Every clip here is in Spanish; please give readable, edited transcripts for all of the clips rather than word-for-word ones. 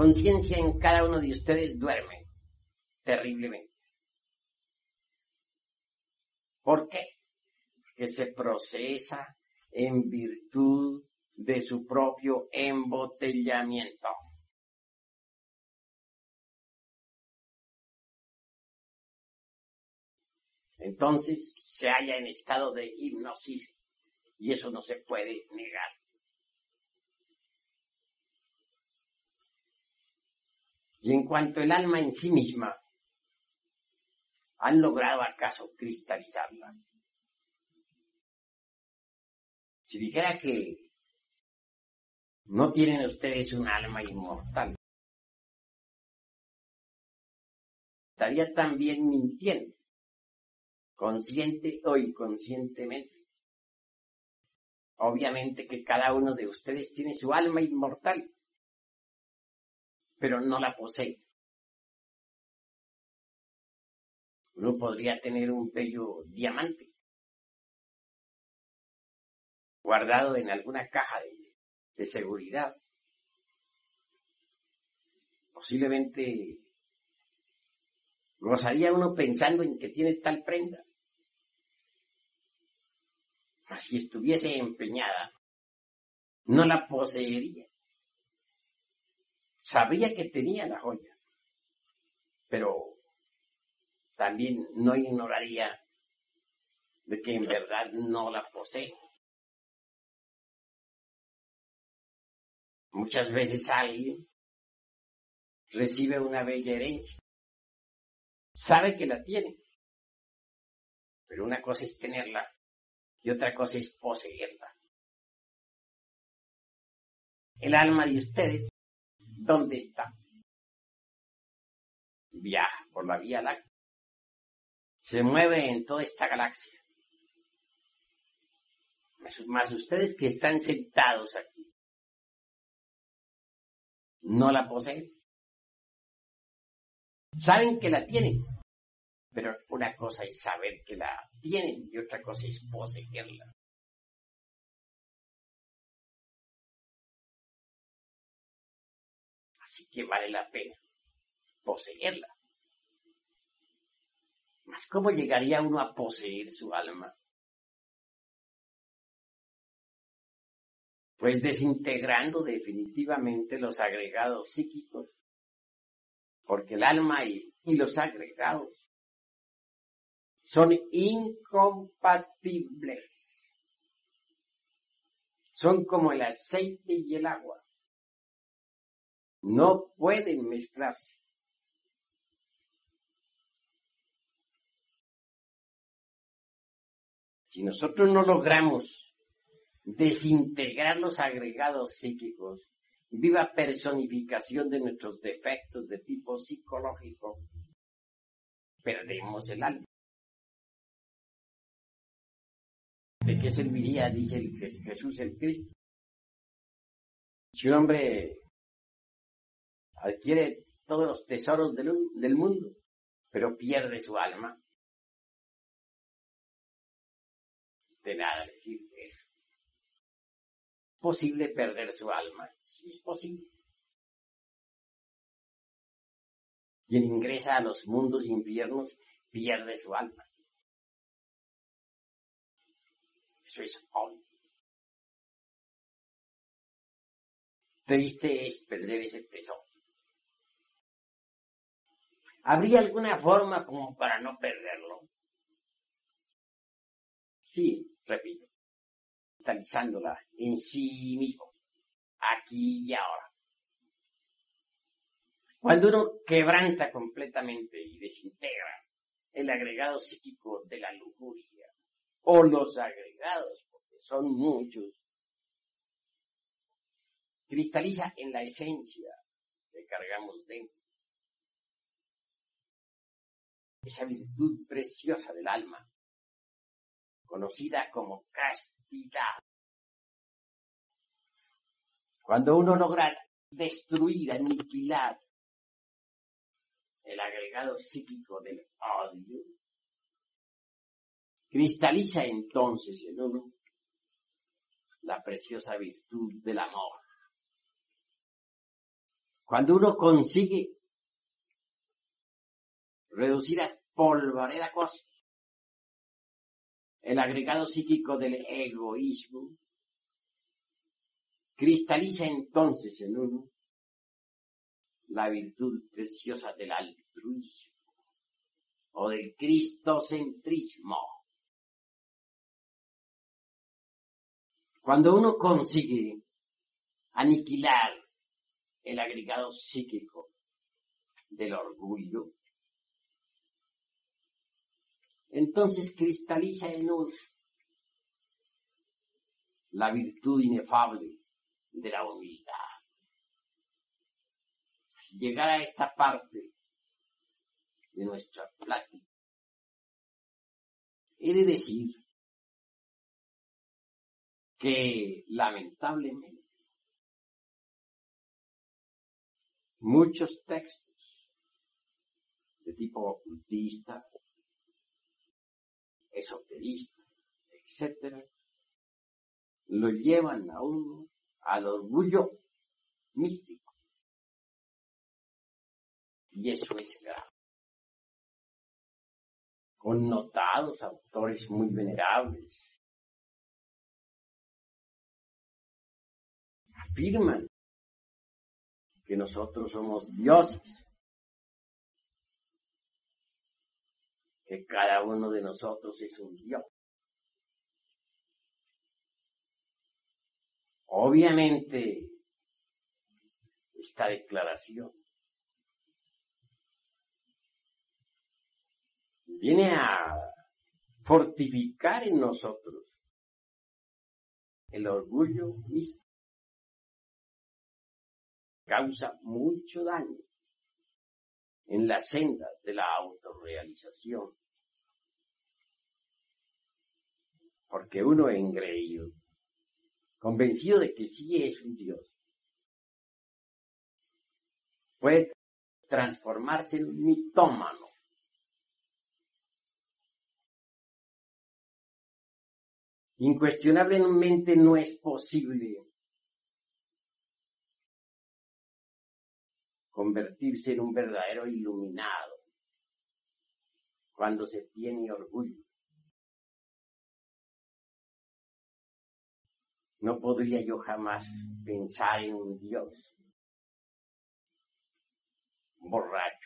conciencia en cada uno de ustedes duerme terriblemente. ¿Por qué? Porque se procesa en virtud de su propio embotellamiento. Entonces se halla en estado de hipnosis y eso no se puede negar. Y en cuanto el alma en sí misma, ¿han logrado acaso cristalizarla? Si dijera que no tienen ustedes un alma inmortal, estaría también mintiendo, consciente o inconscientemente. Obviamente que cada uno de ustedes tiene su alma inmortal, pero no la posee. Uno podría tener un bello diamante guardado en alguna caja de seguridad. Posiblemente gozaría uno pensando en que tiene tal prenda. Mas si estuviese empeñada, no la poseería. Sabría que tenía la joya, pero también no ignoraría de que en verdad no la posee. Muchas veces alguien recibe una bella herencia, sabe que la tiene, pero una cosa es tenerla y otra cosa es poseerla. El alma de ustedes, ¿dónde está? Viaja por la Vía Láctea, se mueve en toda esta galaxia. Más ustedes que están sentados aquí, no la poseen. Saben que la tienen, pero una cosa es saber que la tienen y otra cosa es poseerla. Así que vale la pena poseerla. Mas ¿cómo llegaría uno a poseer su alma? Pues desintegrando definitivamente los agregados psíquicos, porque el alma y los agregados son incompatibles. Son como el aceite y el agua. No pueden mezclarse. Si nosotros no logramos desintegrar los agregados psíquicos, viva personificación de nuestros defectos de tipo psicológico, perdemos el alma. ¿De qué serviría, dice Jesús el Cristo? Si un hombre adquiere todos los tesoros del mundo, pero pierde su alma, de nada le sirve eso. ¿Es posible perder su alma? Sí, es posible. Quien ingresa a los mundos infiernos pierde su alma. Eso es obvio. Triste es perder ese tesoro. ¿Habría alguna forma como para no perderlo? Sí, repito, cristalizándola en sí mismo, aquí y ahora. Cuando uno quebranta completamente y desintegra el agregado psíquico de la lujuria, o los agregados, porque son muchos, cristaliza en la esencia que cargamos dentro. Esa virtud preciosa del alma, conocida como castidad. Cuando uno logra destruir, aniquilar el agregado psíquico del odio, cristaliza entonces en uno la preciosa virtud del amor. Cuando uno consigue reducir a polvareda cosa el agregado psíquico del egoísmo, cristaliza entonces en uno la virtud preciosa del altruismo o del cristocentrismo. Cuando uno consigue aniquilar el agregado psíquico del orgullo, entonces cristaliza en uno la virtud inefable de la humildad. Llegar a esta parte de nuestra plática, he de decir que lamentablemente muchos textos de tipo ocultista, esoterista, etcétera, lo llevan a uno al orgullo místico. Y eso es grave. Connotados autores muy venerables afirman que nosotros somos dioses, que cada uno de nosotros es un dios. Obviamente, esta declaración viene a fortificar en nosotros el orgullo místico. Causa mucho daño en la senda de la autorrealización. Porque uno engreído, convencido de que sí es un Dios, puede transformarse en un mitómano. Incuestionablemente no es posible convertirse en un verdadero iluminado cuando se tiene orgullo. No podría yo jamás pensar en un Dios borracho,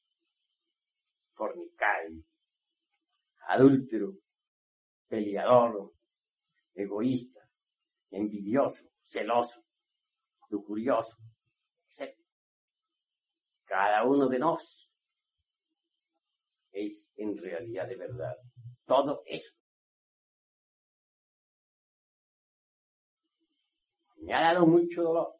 fornicario, adúltero, peleador, egoísta, envidioso, celoso, lujurioso, etc. Cada uno de nosotros es en realidad de verdad todo eso. Me ha dado mucho dolor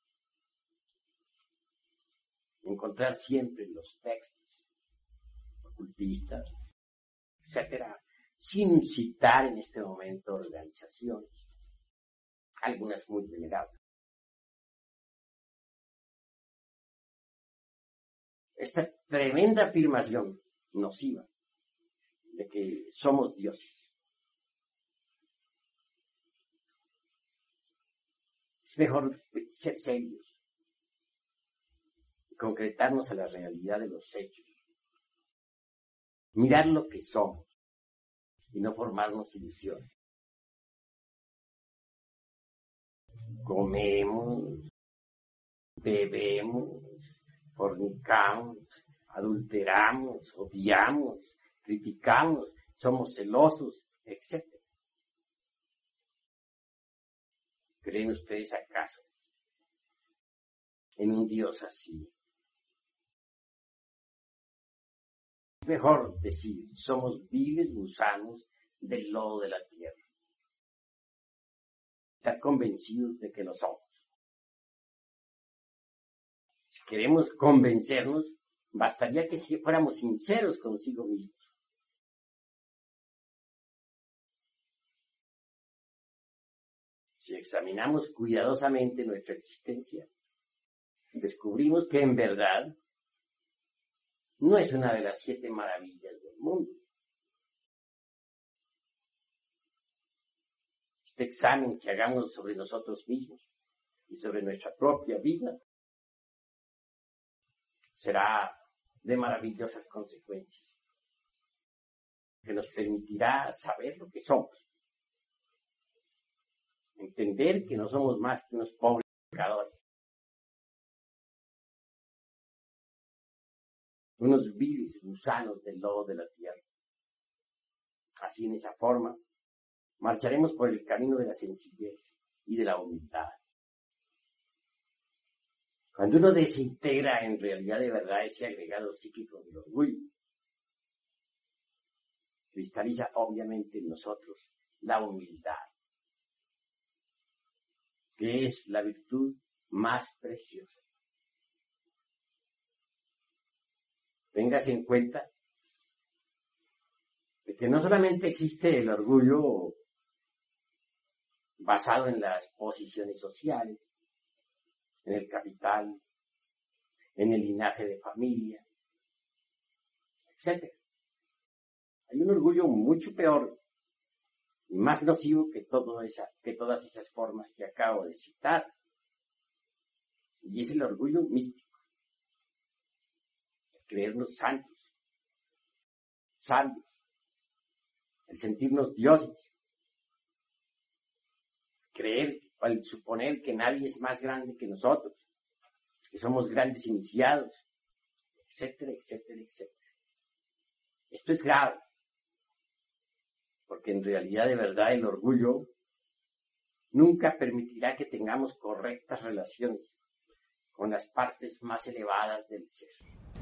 encontrar siempre en los textos ocultistas, etcétera, sin citar en este momento organizaciones, algunas muy venerables. Esta tremenda afirmación nociva de que somos dioses. Es mejor ser serios y concretarnos a la realidad de los hechos. Mirar lo que somos y no formarnos ilusiones. Comemos, bebemos, fornicamos, adulteramos, odiamos, criticamos, somos celosos, etc. ¿Creen ustedes acaso en un Dios así? Es mejor decir, somos viles gusanos del lodo de la tierra. Estar convencidos de que lo somos. Si queremos convencernos, bastaría que si fuéramos sinceros consigo mismos. Si examinamos cuidadosamente nuestra existencia, descubrimos que en verdad no es una de las 7 maravillas del mundo. Este examen que hagamos sobre nosotros mismos y sobre nuestra propia vida será de maravillosas consecuencias, que nos permitirá saber lo que somos, entender que no somos más que unos pobres pecadores, unos viles gusanos del lodo de la tierra. Así, en esa forma, marcharemos por el camino de la sencillez y de la humildad. Cuando uno desintegra en realidad de verdad ese agregado psíquico del orgullo, cristaliza obviamente en nosotros la humildad, que es la virtud más preciosa. Téngase en cuenta de que no solamente existe el orgullo basado en las posiciones sociales, en el capital, en el linaje de familia, etc. Hay un orgullo mucho peor y más nocivo que todas esas formas que acabo de citar. Y es el orgullo místico. El creernos santos, sabios, el sentirnos dioses, creer o el suponer que nadie es más grande que nosotros, que somos grandes iniciados, etcétera, etcétera, etcétera. Esto es grave, porque en realidad de verdad el orgullo nunca permitirá que tengamos correctas relaciones con las partes más elevadas del ser.